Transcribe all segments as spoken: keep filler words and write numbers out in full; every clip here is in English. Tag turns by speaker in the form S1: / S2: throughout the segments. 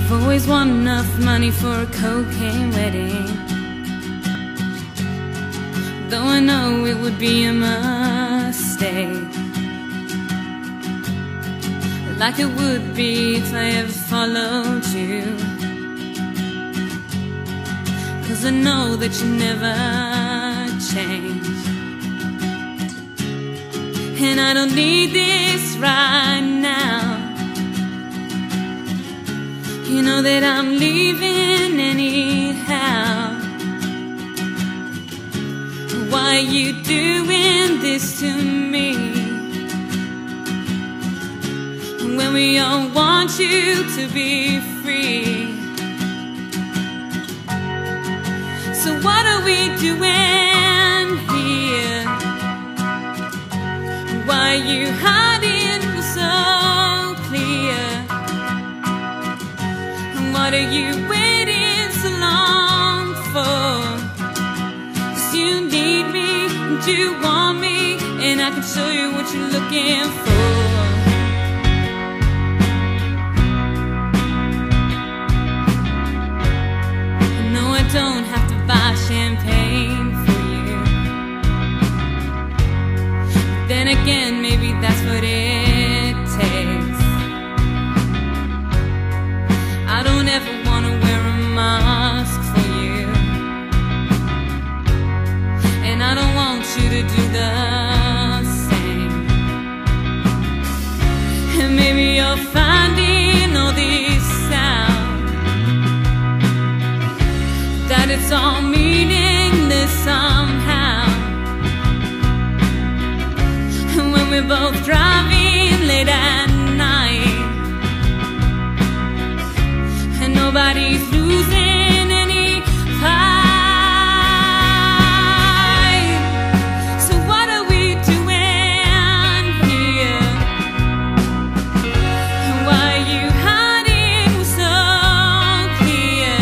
S1: I've always wanted enough money for a cocaine wedding, though I know it would be a mistake, like it would be if I ever followed you. 'Cause I know that you never change, and I don't need this right now. You know that I'm leaving anyhow. Why are you doing this to me, when we all want you to be free? So what are we doing here? Why are you hiding so clear? What are you waiting so long for? 'Cause you need me and you want me, and I can show you what you're looking for. No, I don't have to buy champagne for you. Then again, maybe that's what it takes. I don't ever want to wear a mask for you, and I don't want you to do the same. And maybe you're finding all this out, that it's all meaningless somehow. And when we're both driving late at night, and nobody's losing any fight. So what are we doing here? Why are you hiding so clear?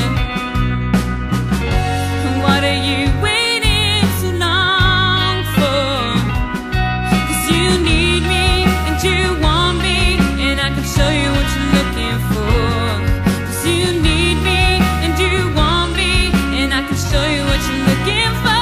S1: What are you waiting so long for? 'Cause you need me and you want me, and I can show you what you're looking for. You need me and you want me, and I can show you what you're looking for.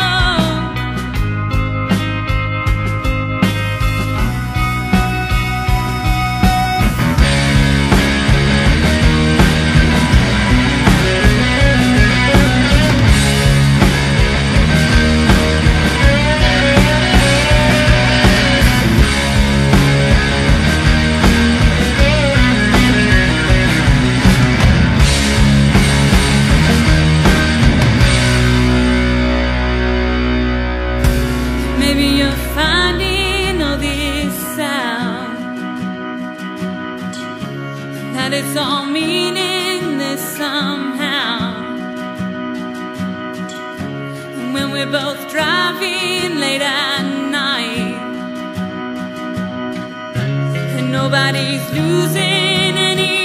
S1: Maybe you're finding all this out, that it's all meaningless somehow. And when we're both driving late at night, and nobody's losing any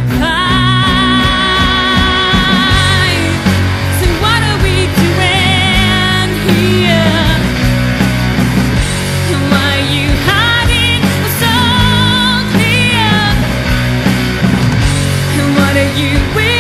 S1: fight. So what are we doing here? Why are you hiding so clear? And what are you with?